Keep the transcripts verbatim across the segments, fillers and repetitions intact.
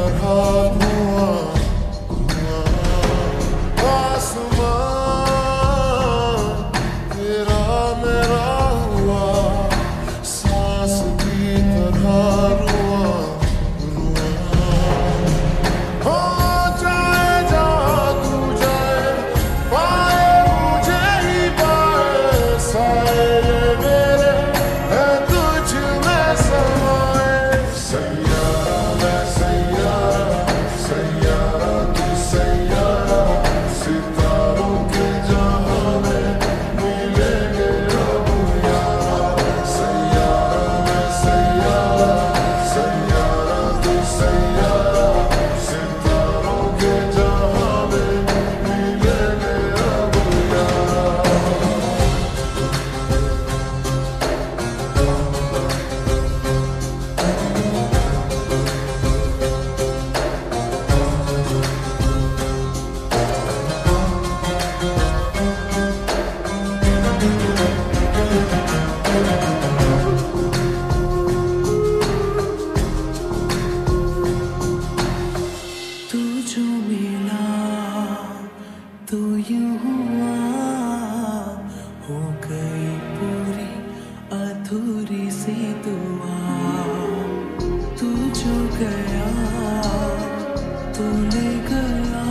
तरह धुआं आसमां तेरा मेरा हुआ, सांस की तरह रुआ रुआ। हो जाए जहाँ तू जाए, पाए मुझे ही पाए, साए मेरे है तुझ में समाए। सैयारा मैं सैयारा, सैयारा तू सैयारा, सितारों के जहां में मिलेंगे अब यारा। सैयारा मैं सैयारा, सैयारा तू सैयारा, सितारों के जहां में मिलेंगे अब यारा। तू जो मिला तो यूं हुआ, हो गई पूरी अधूरी सी दुआ। तू जो गया तू ले गया,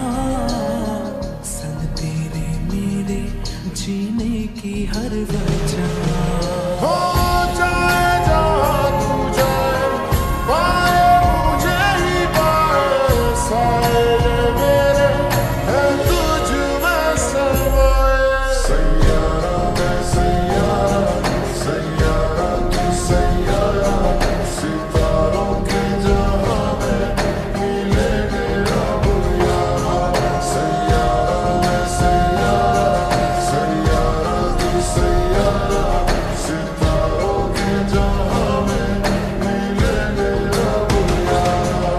संग तेरे मेरे जीने की हर वजह। हो जाए जहाँ तू जाए, पाए मुझे ही पाए, साए मेरे है तुझ में समाए। सैयारा मैं सैयारा, सैयारा तू सैयारा, सितारों के जहां में मिलेंगे अब यारा। सैयारा मैं सैयारा, सैयारा तू सैयारा, सितारों के जहां में मिलेंगे अब यारा।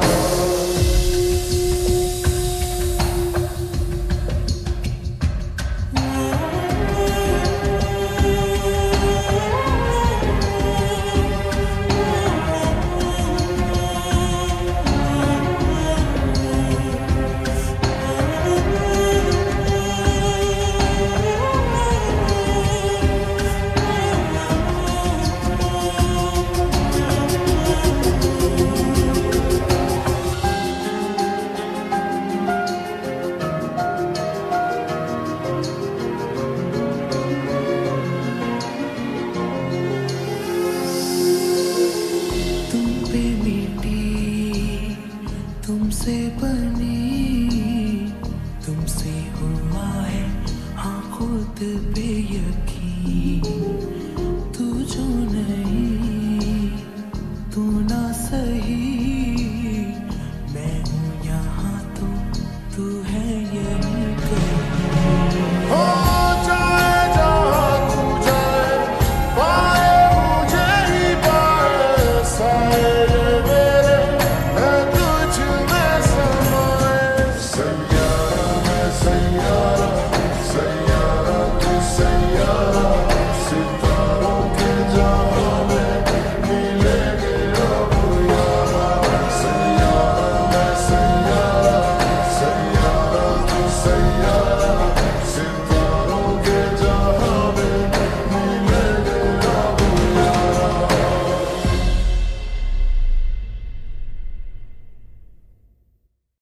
तुम पे मिटी तुमसे बनी